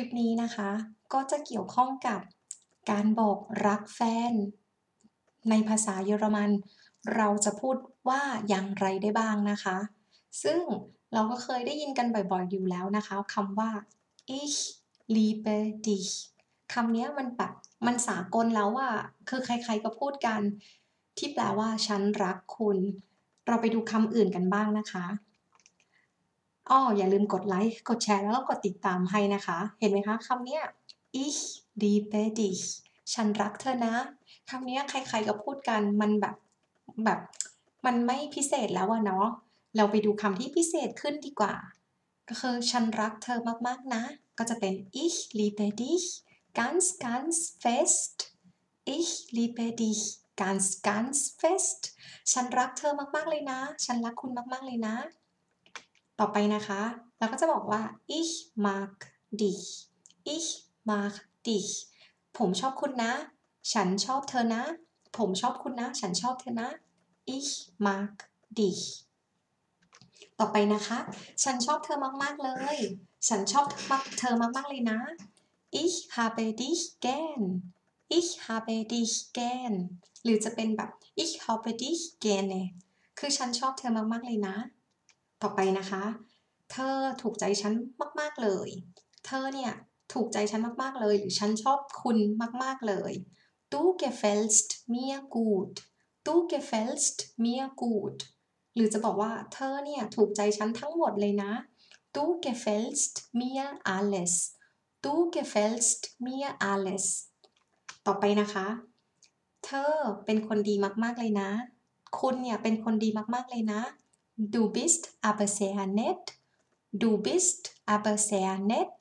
คลิปนี้นะคะก็จะเกี่ยวข้องกับการบอกรักแฟนในภาษาเยอรมันเราจะพูดว่าอย่างไรได้บ้างนะคะซึ่งเราก็เคยได้ยินกันบ่อยๆอยู่แล้วนะคะคำว่า ich liebe dich คำนี้มันแบบมันสากลแล้วอะคือใครๆก็พูดกันที่แปลว่าฉันรักคุณเราไปดูคำอื่นกันบ้างนะคะอย่าลืมกดไลค์กดแชร์แล้วก็กดติดตามให้นะคะเห็นไหมคะคำเนี้ย ich liebe dich ฉันรักเธอนะคำนี้ใครๆก็พูดกันมันแบบมันไม่พิเศษแล้วอะเนาะเราไปดูคำที่พิเศษขึ้นดีกว่าก็คือฉันรักเธอมากๆนะก็จะเป็น ich liebe dich ganz ganz fest ich liebe dich ganz ganz fest ฉันรักเธอมากๆเลยนะฉันรักคุณมากๆเลยนะต่อไปนะคะเราก็จะบอกว่า ich mag dich ich mag dich ผมชอบคุณนะฉันชอบเธอนะผมชอบคุณนะฉันชอบเธอนะ ich mag dich ต่อไปนะคะฉันชอบเธอมากๆเลยฉันชอบเธอมากๆเลยนะ ich habe dich gern ich habe dich gern หรือจะเป็นแบบ ich habe dich gerne คือฉันชอบเธอมากๆเลยนะต่อไปนะคะเธอถูกใจฉันมากๆเลยเธอเนี่ยถูกใจฉันมากๆเลยหรือฉันชอบคุณมากๆเลย du gefällst mir gut du gefällst mir gut หรือจะบอกว่าเธอเนี่ยถูกใจฉันทั้งหมดเลยนะ du gefällst mir alles du gefällst mir alles ต่อไปนะคะเธอเป็นคนดีมากๆเลยนะคุณเนี่ยเป็นคนดีมากๆเลยนะ du bist aber sehr nett du bist aber sehr nett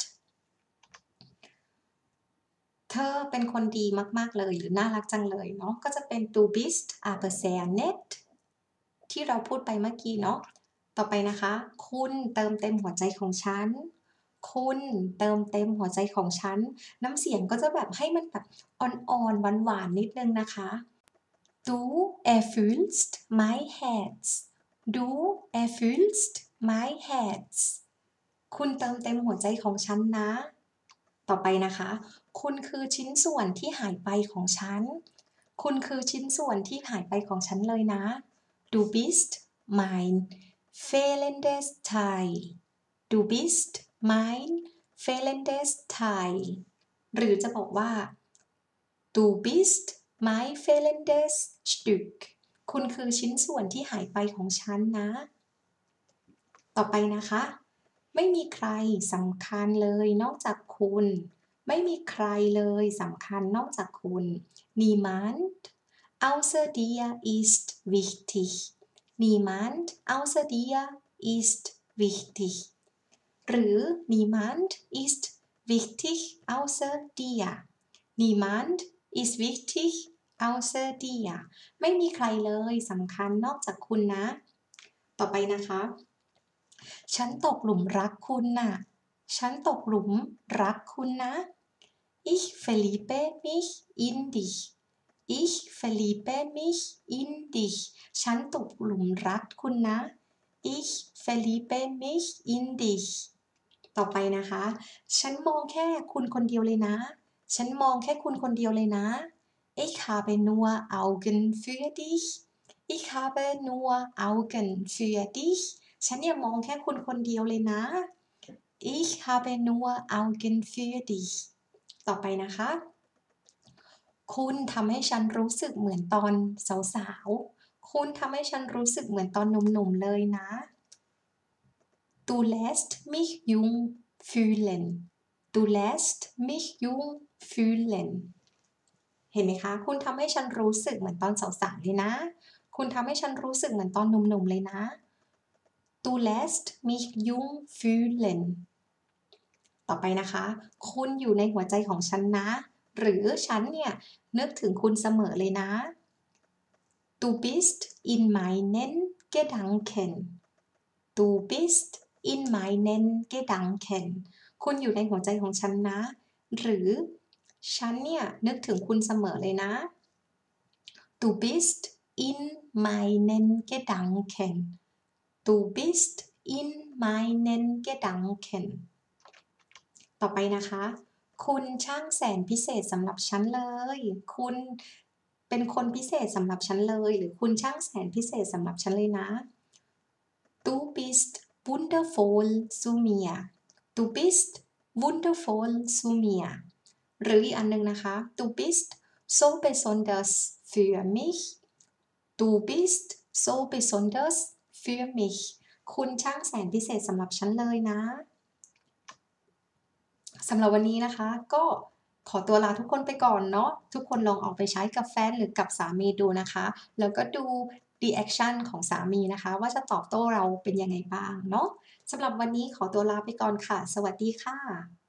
เธอเป็นคนดีมากๆเลยหรือน่ารักจังเลยเนาะก็จะเป็น du bist aber sehr nett ที่เราพูดไปเมื่อกี้เนาะต่อไปนะคะคุณเติมเต็มหัวใจของฉันคุณเติมเต็มหัวใจของฉันน้ำเสียงก็จะแบบให้มันแบบอ่อนๆหวานๆนิดนึงนะคะ du erfüllst mein Herz du erfüllst mein Herz คุณเติมเต็มหัวใจของฉันนะต่อไปนะคะคุณคือชิ้นส่วนที่หายไปของฉันคุณคือชิ้นส่วนที่หายไปของฉันเลยนะ du bist mein fehlendes Teil du bist mein fehlendes Teil หรือจะบอกว่า du bist mein fehlendes Stück คุณคือชิ้นส่วนที่หายไปของฉันนะต่อไปนะคะไม่มีใครสำคัญเลยนอกจากคุณไม่มีใครเลยสำคัญนอกจากคุณ niemand außer dir ist wichtig niemand außer dir ist wichtig หรือ niemand ist wichtig außer dir niemand ist wichtig außer dir ไม่มีใครเลยสำคัญนอกจากคุณนะต่อไปนะคะฉันตกหลุมรักคุณน่ะฉันตกหลุมรักคุณนะ ich verliebe mich in dich ich verliebe mich in dich ฉันตกหลุมรักคุณนะ ich verliebe mich in dich ต่อไปนะคะฉันมองแค่คุณคนเดียวเลยนะฉันมองแค่คุณคนเดียวเลยนะ ich habe nur Augen für dich ich habe nur Augen für dich ฉันเนี่ยมองแค่คุณคนเดียวเลยนะ ich habe nur Augen für dich ต่อไปนะคะคุณทำให้ฉันรู้สึกเหมือนตอนสาวๆคุณทำให้ฉันรู้สึกเหมือนตอนหนุ่มๆเลยนะ du lässt mich jung fühlen du lässt mich jung fühlen เห็นไหมคะคุณทำให้ฉันรู้สึกเหมือนตอนสาวๆเลยนะคุณทำให้ฉันรู้สึกเหมือนตอนหนุ่มๆเลยนะ du lässt mich jung fühlen ต่อไปนะคะคุณอยู่ในหัวใจของฉันนะหรือฉันเนี่ยนึกถึงคุณเสมอเลยนะ du bist in meinen Gedanken du bist in meinen Gedanken คุณอยู่ในหัวใจของฉันนะหรือฉันเนี่ยนึกถึงคุณเสมอเลยนะ du bist in meinen Gedanken du bist in meinen Gedanken ต่อไปนะคะ คุณช่างแสนพิเศษสำหรับฉันเลย คุณเป็นคนพิเศษสำหรับฉันเลย หรือคุณช่างแสนพิเศษสำหรับฉันเลยนะ Du bist wundervoll zu mir. Du bist wundervoll zu mir. หรืออีกอันหนึ่งนะคะ Du bist so besonders für mich. Du bist so besonders für mich. คุณช่างแสนพิเศษสำหรับฉันเลยนะสำหรับวันนี้นะคะก็ขอตัวลาทุกคนไปก่อนเนาะทุกคนลองเอาไปใช้กับแฟนหรือกับสามีดูนะคะแล้วก็ดูรีแอคชั่นของสามีนะคะว่าจะตอบโต้เราเป็นยังไงบ้างเนาะสำหรับวันนี้ขอตัวลาไปก่อนค่ะสวัสดีค่ะ